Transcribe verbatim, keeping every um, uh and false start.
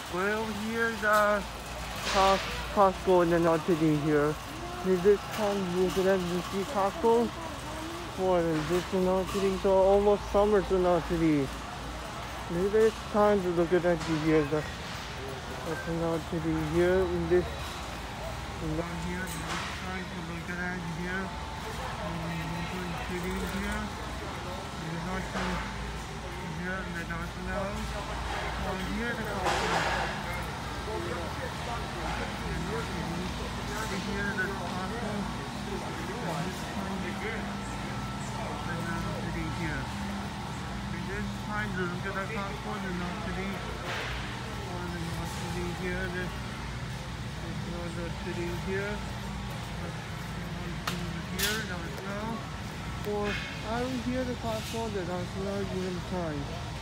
Well, here the Cos- Costco in the North City here. This time you can see Costco for this in North City, so almost summer to North City. Maybe it's time to look at that here. The that's in North City here in this down here. It's time to look at that here. In City here. The North City here in the National. Well, here the Costco. Here the Costco. City here. This time to look at the Costco in the North City. Or the North City here. This is North City here. Here, now it's now. Or I will hear the Costco that I will give them time.